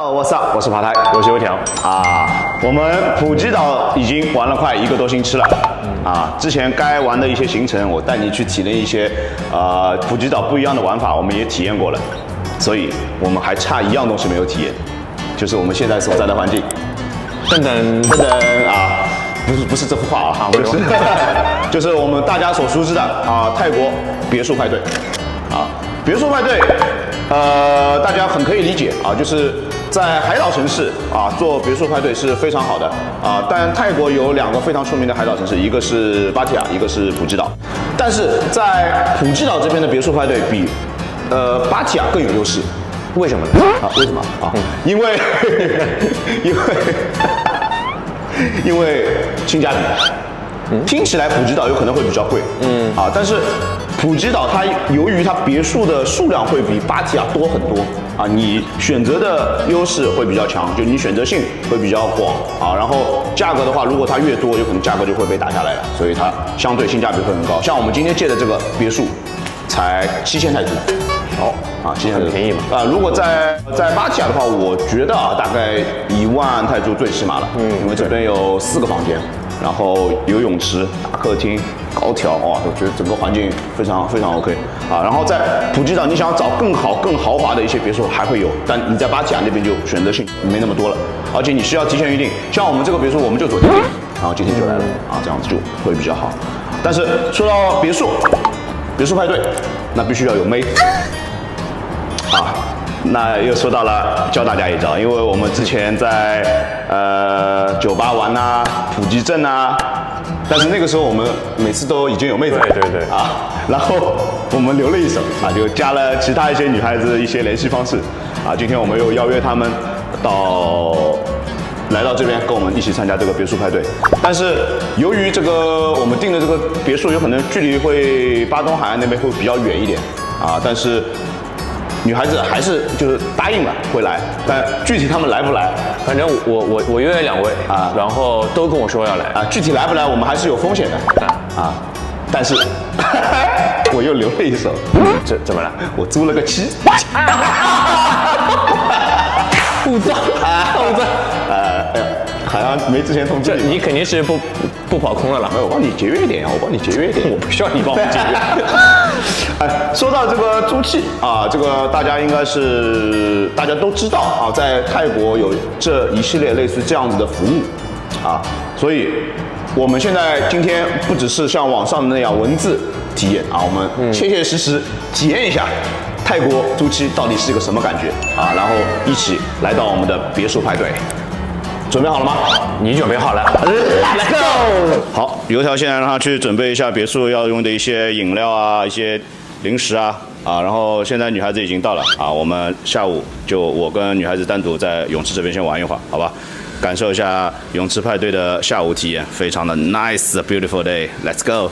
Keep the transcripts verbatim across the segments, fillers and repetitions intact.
Hello，what's up？ 我是爬台，我是油条啊。我们普吉岛已经玩了快一个多星期了，啊，之前该玩的一些行程，我带你去体验一些呃普吉岛不一样的玩法，我们也体验过了，所以我们还差一样东西没有体验，就是我们现在所在的环境。噔噔噔噔啊，不是不是这幅画啊，就是就是我们大家所熟知的啊泰国别墅派对，啊别墅派对。 呃，大家很可以理解啊，就是在海岛城市啊做别墅派对是非常好的啊。但泰国有两个非常出名的海岛城市，一个是芭提雅，一个是普吉岛。但是在普吉岛这边的别墅派对比呃芭提雅更有优势，为什么呢？啊，为什么啊？因为因为因为性价比，听起来普吉岛有可能会比较贵，嗯啊，但是。 普吉岛它由于它别墅的数量会比芭提雅多很多啊，你选择的优势会比较强，就你选择性会比较广啊。然后价格的话，如果它越多，有可能价格就会被打下来了，所以它相对性价比会很高。像我们今天借的这个别墅，才七千泰铢。哦，啊，七千泰铢便宜嘛？啊，如果在在芭提雅的话，我觉得啊，大概一万泰铢最起码了。嗯，因为这边有四个房间。 然后游泳池、大客厅、高挑，哇，我觉得整个环境非常非常 OK 啊。然后在普吉岛，你想要找更好、更豪华的一些别墅还会有，但你在芭提雅那边就选择性没那么多了，而且你需要提前预定。像我们这个别墅，我们就昨天订，然后今天就来了啊，这样子就会比较好。但是说到别墅，别墅派对，那必须要有妹啊。 那又说到了教大家一招，因为我们之前在呃酒吧玩呐、普吉镇呐，但是那个时候我们每次都已经有妹子了，对对对啊，然后我们留了一手啊，就加了其他一些女孩子的一些联系方式啊，今天我们又邀约她们到来到这边跟我们一起参加这个别墅派对，但是由于这个我们订的这个别墅有可能距离会巴东海岸那边会比较远一点啊，但是。 女孩子还是就是答应了会来，但具体她们来不来， 反正我我我约了两位啊，然后都跟我说要来啊，具体来不来我们还是有风险的啊，但是我又留了一手， 这怎么了？ 我租了个妻， 护照啊，护照， 呃，好像没之前通知你， 你肯定是不不跑空了啦， 我帮你节约一点啊，我帮你节约一点， 我不需要你帮我节约。 哎，说到这个租契啊，这个大家应该是大家都知道啊，在泰国有这一系列类似这样子的服务啊，所以我们现在今天不只是像网上的那样文字体验啊，我们切切实实体验一下泰国租期到底是一个什么感觉啊，然后一起来到我们的别墅派对。 准备好了吗？ 你准备好了 ，Let's go！ 好，油条现在让他去准备一下别墅要用的一些饮料啊，一些零食啊，啊，然后现在女孩子已经到了啊，我们下午就我跟女孩子单独在泳池这边先玩一会儿，好吧？感受一下泳池派对的下午体验，非常的 nice beautiful day，Let's go！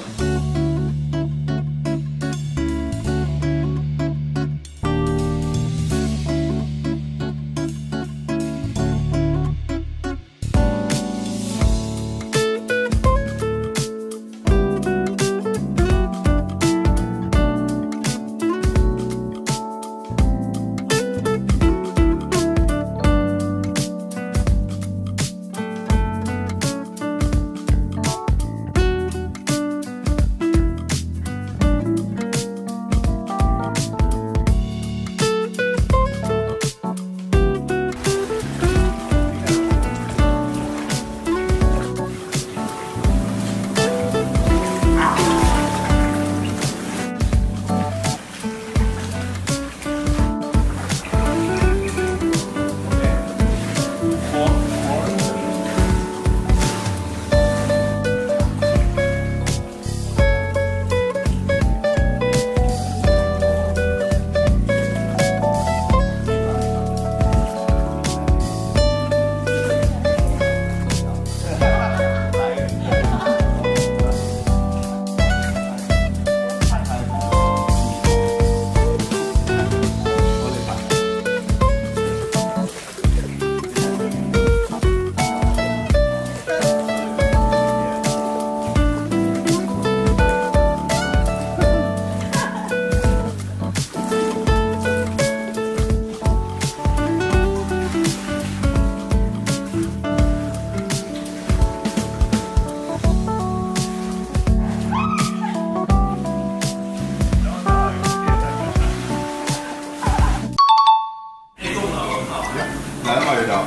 油条。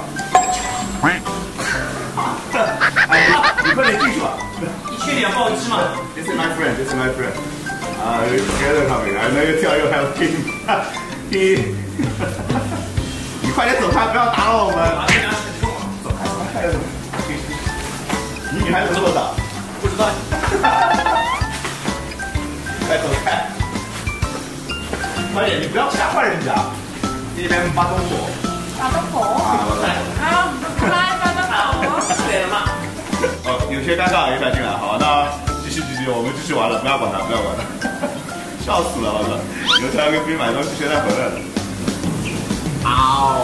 你快点进去吧。 你缺点爆汁嘛 ？This is my friend. This is my friend. 啊 ，together coming. I know you tell you have him. He. 你快点走开，不要打扰我们。走开，走开，走开。你女孩子这么大？不知道。快走开！快点，你不要吓坏人家。这边巴东果。 巴东果。啊，啊，来巴东果。 对了嘛？ 哦，有些尴尬，有点进来。好，那继续继续，我们继续玩了，不要管他，不要管他。笑死了，我操！油条要给别人买东西，现在回来了。嗷！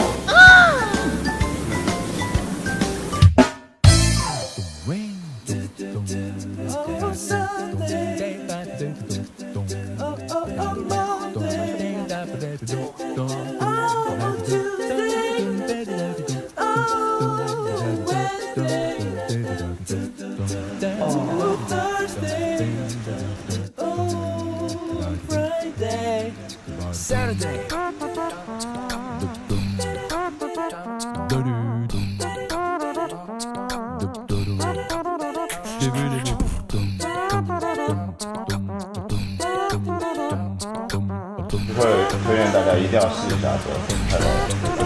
会推荐大家一定要试一下这个太棒了。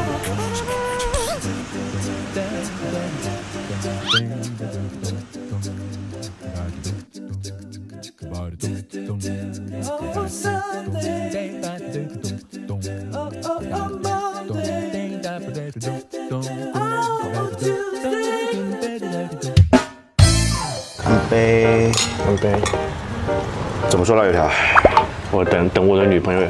干杯！ 干杯！ 怎么说了，油条？ 我等等我的女朋友，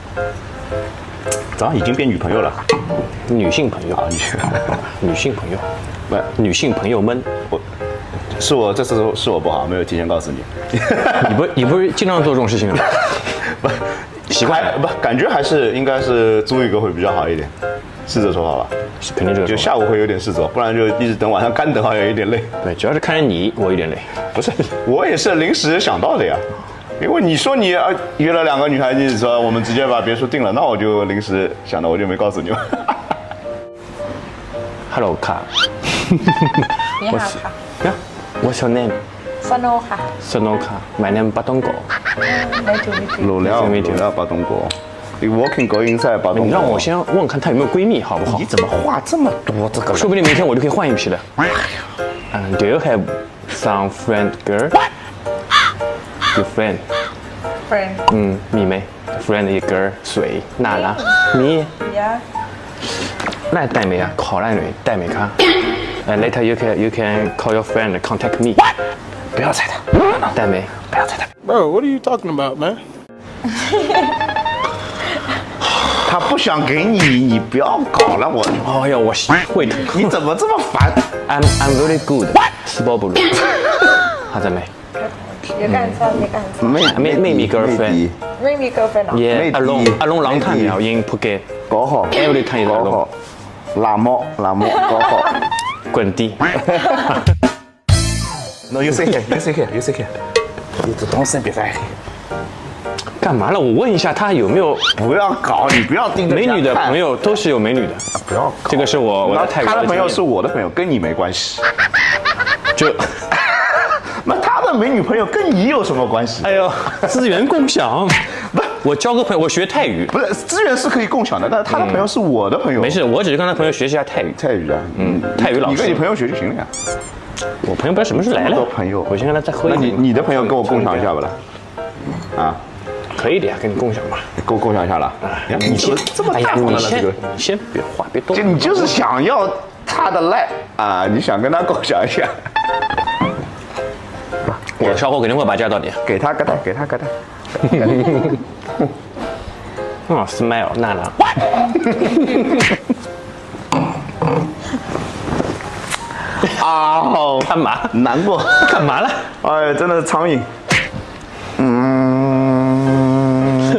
咱已经变女朋友了， 女性朋友啊， 女女性朋友， 不， 女性朋友们， 我是我这次是我不好，没有提前告诉你。 你不你不是经常做这种事情吗？ 不，习惯不，感觉还是应该是租一个会比较好一点，是这说法吧？ 是肯定这个， 就下午会有点事做，不然就一直等晚上干等好像有点累。 对，主要是看着你，我有点累。 不是，我也是临时想到的呀。因为你说你啊约了两个女孩子，说我们直接把别墅定了，那我就临时想的，我就没告诉你们。 Hello， 卡。 你好，卡。 呀 ，What's your name？ Snow 卡。 Snow 卡 ，My name 巴东狗。 没注意。 老廖，老廖巴东狗。你 Walking go inside 巴东狗。 你让我先问问看她有没有闺蜜，好不好？ 你怎么话这么多？这个说不定明天我就可以换一批的。嗯 ，Do you have some friend girl？ Your friend， friend， 嗯，มีไหม friend 一 girl สวยน่ารักมี yeah， 那带没啊？考烂女带没看 ？And later you can you can call your friend contact me。 不要猜他， 带没？ 不要猜他。 Bro, what are you talking about, man? 他不想给你，你不要搞了我。 哎呀，我会的。 你怎么这么烦 ？I'm I'm very good。斯波布鲁。他在没？ 有干啥？有干啥？ ไม่ไม่ไม่มี girlfriend ไม่มี girlfriend หรอ Yeah， 阿龍阿龍冷淡了，因不給。 嗰學 Every time 嗰學，藍幕藍幕嗰學。 滾地。 No, you sit here, you sit here, you sit here. 你这东西别在。 干嘛了？我问一下他有没有不要搞，你不要盯着美女的朋友，都是有美女的。 不要搞， 这个是我我在泰国。 他的朋友是我的朋友，跟你没关系。 就。 那他的美女朋友跟你有什么关系？ 哎呦，资源共享，不，我交个朋友，我学泰语， 不是资源是可以共享的，但是他的朋友是我的朋友。 没事，我只是跟他朋友学习一下泰语。 泰语啊，嗯， 泰语老师， 你跟你朋友学就行了呀。 我朋友不知道什么时候来了。 朋友， 我先跟他再喝一杯。那你你的朋友跟我共享一下吧啦。啊， 可以的呀，跟你共享吧。 共共享一下了。啊，你先这么大方的了，这个你先别话别动。 就你就是想要他的赖啊，你想跟他共享一下。 我小伙肯定会把价到底， 给他个蛋，给他个蛋。 嗯 ，smile 娜娜。 啊， 干嘛？ 难过， 干嘛了？ 哎，真的是苍蝇。嗯。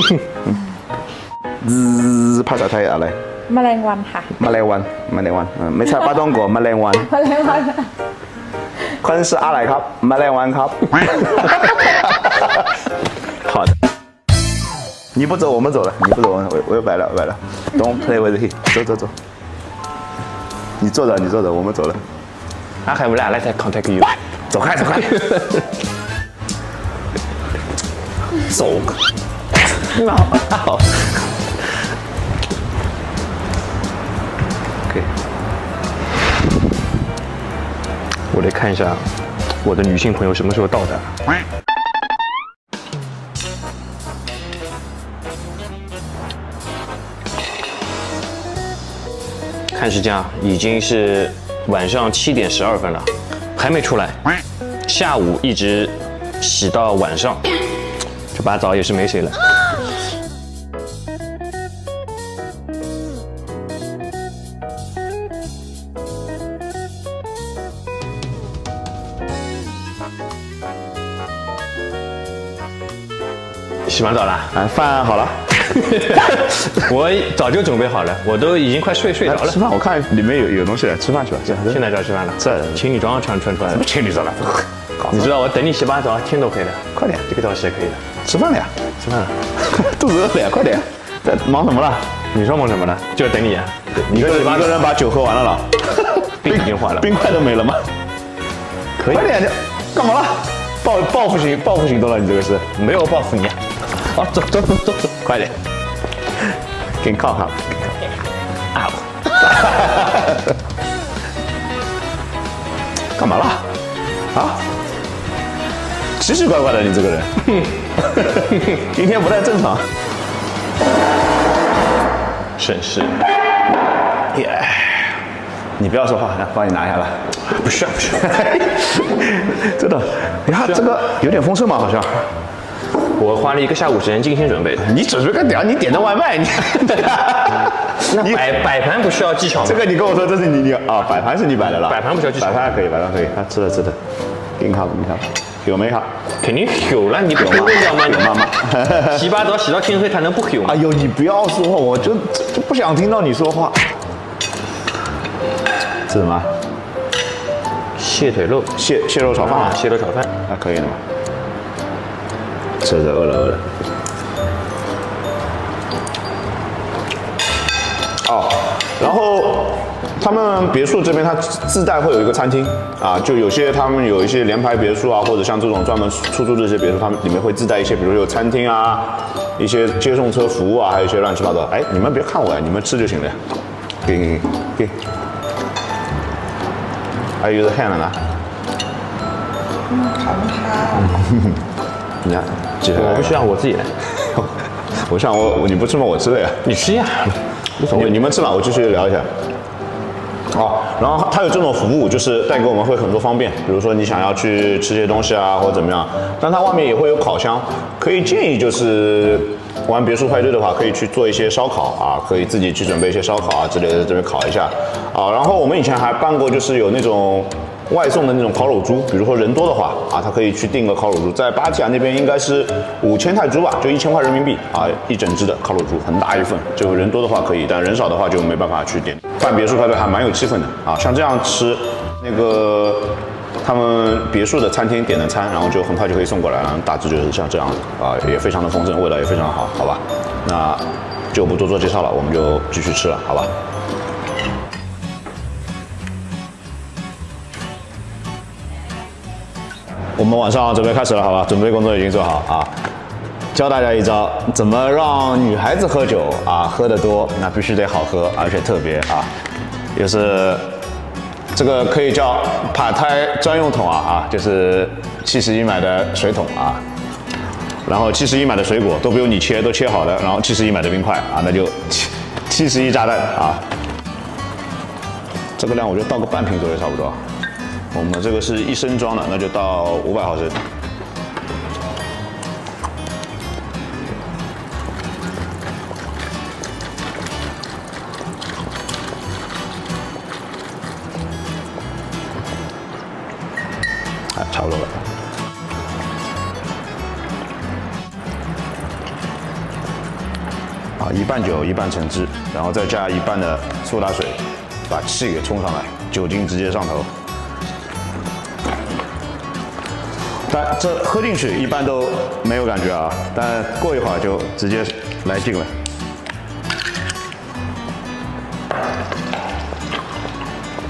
滋，ภาษาไทยอะไรแมลงวันค่ะแมลงวันแมลงวันไม่ใช่ปลาต้องโกแมลงวันแมลงวันคน是อะไรครับแมลงวันครับ 好的，你不走我们走了，你不走我我又摆了摆了 ，Don't play with it， 走走走。 你坐着，你坐着，我们走了。 I have a letter contact you。 走开，走开。走开。好，好。 OK。我得看一下我的女性朋友什么时候到达。看时间啊，已经是晚上七点十二分了，还没出来。下午一直洗到晚上，这把澡也是没谁了。洗完澡了， 啊，饭好了。 我早就准备好了，我都已经快睡睡着了。 吃饭，我看里面有有东西了，吃饭去吧。 现在就要吃饭了。 在， 情侣装穿穿出来了。 情侣装了。 你知道我等你洗把澡，天都黑了。 快点， 一个小时也可以的。 吃饭了呀， 吃饭了。 肚子饿了呀，快点。在忙什么了？ 你说忙什么呢？就等你啊。 你一个一个人把酒喝完了了， 冰已经坏了， 冰块都没了吗？ 可以。 快点，干嘛了？报报复型报复行动了，你这个是没有报复你。 好，走走走走走，快点，给你靠靠。啊！干嘛了？啊？奇奇怪怪的，你这个人，今天不太正常。 绅士。 耶！你不要说话，来，帮你拿下来。 不需要，不需要。 真的，你看这个有点丰盛吗？好像。 我花了一个下午时间精心准备的。 你准备个屌？你点的外卖，你那摆摆盘不需要技巧吗？ 这个你跟我说，这是你你啊，摆盘是你摆的了。 摆盘不需要技巧， 摆盘可以，摆盘可以。啊，吃了吃的，给你看，给你看，有没有？ 肯定有了，你不会问掉吗？ 有妈妈。 洗把澡洗到天黑，他能不有吗？ 哎呦，你不要说，我就就不想听到你说话。这什么？ 蟹腿肉， 蟹蟹肉炒饭啊， 蟹肉炒饭， 那可以的嘛。吃着饿了饿了。哦，然后他们别墅这边它自带会有一个餐厅啊，就有些他们有一些联排别墅啊，或者像这种专门出租这些别墅，他们里面会自带一些，比如有餐厅啊，一些接送车服务啊，还有一些乱七八糟。哎，你们别看我呀，你们吃就行了呀。给给给。I use hand 呢？ 嗯，好不你看， 我不需要，我自己来。 我想我你不吃吗？我吃的呀。 你吃呀，无所谓。 你们吃吧，我继续聊一下。哦，然后它有这种服务，就是带给我们会很多方便，比如说你想要去吃些东西啊，或者怎么样，但它外面也会有烤箱，可以建议就是玩别墅派对的话，可以去做一些烧烤啊，可以自己去准备一些烧烤啊之类的，这边烤一下啊。然后我们以前还办过，就是有那种外送的那种烤乳猪，比如说人多的话啊，他可以去订个烤乳猪，在芭提雅那边应该是五千泰铢吧，就一千块人民币啊，一整只的烤乳猪，很大一份，就人多的话可以，但人少的话就没办法去点。办别墅派对还蛮有气氛的啊，像这样吃那个他们别墅的餐厅点的餐，然后就很快就可以送过来，然后大致就是像这样子啊，也非常的丰盛，味道也非常好，好吧？那就不多做介绍了，我们就继续吃了，好吧？我们晚上准备开始了，好吧？准备工作已经做好啊。教大家一招，怎么让女孩子喝酒啊，喝得多，那必须得好喝，而且特别啊，也是这个可以叫帕胎专用桶啊啊，就是七十一买的水桶啊，然后七十一买的水果都不用你切，都切好了，然后七十一买的冰块啊，那就七七十一炸弹啊，这个量我就倒个半瓶左右差不多。我们这个是一升装的，那就倒五百毫升。哎，差不多了。啊，一半酒，一半橙汁，然后再加一半的苏打水，把气给冲上来，酒精直接上头。但这喝进去一般都没有感觉啊，但过一会儿就直接来劲了。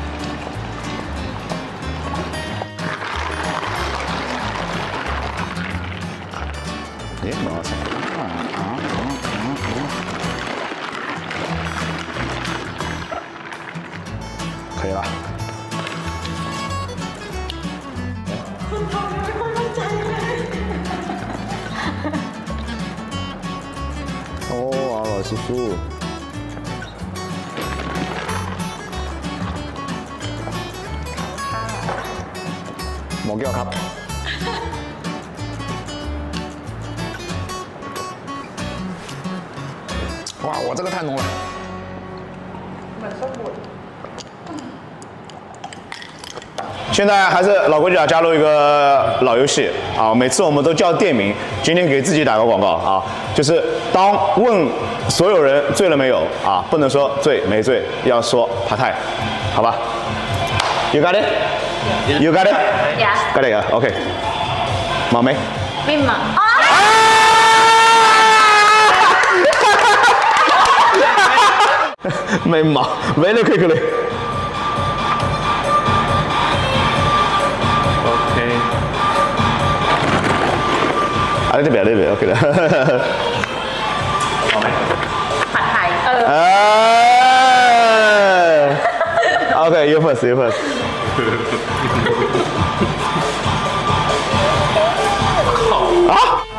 可以了。哦，阿老叔叔。冇叫我吸。哇，我这个太浓了。现在还是老规矩啊，加入一个老游戏啊，每次我们都叫店名，今天给自己打个广告啊，就是当问所有人醉了没有啊，不能说醉没醉，要说爬泰，好吧 ？You got it? You got it? Yes. Got it? OK. 忙没？ 没忙。啊！ 没忙，very quickly。 OK。 啊，呢邊呢邊 OK 啦。 好沒？ ผัดไทยเออ哎 OK，you first，you first。啊！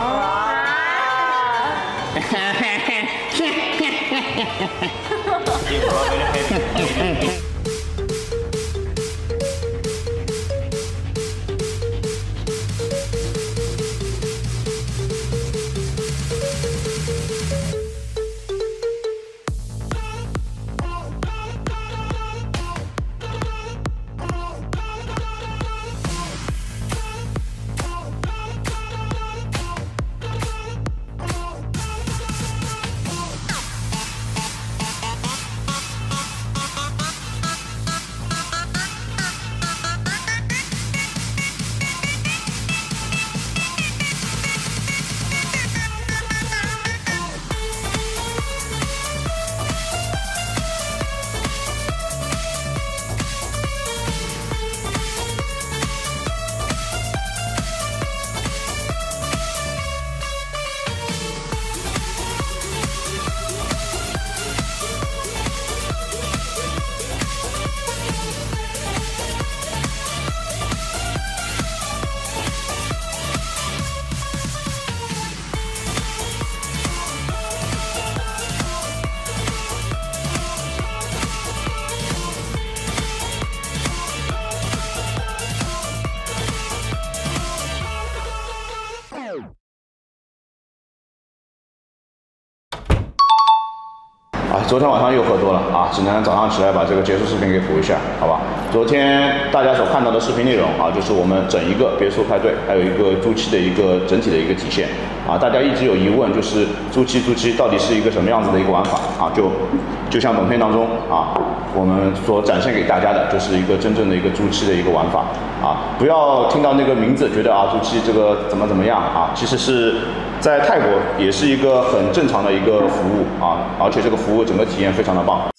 啊，昨天晚上又喝多了啊，只能早上起来把这个结束视频给补一下，好吧？昨天大家所看到的视频内容啊，就是我们整一个别墅派对，还有一个租期的一个整体的一个体现啊。大家一直有疑问，就是租期租期到底是一个什么样子的一个玩法啊？就就像本片当中啊，我们所展现给大家的，就是一个真正的一个租期的一个玩法啊。不要听到那个名字觉得啊，租期这个怎么怎么样啊，其实是。在泰国也是一个很正常的一个服务啊，而且这个服务整个体验非常的棒。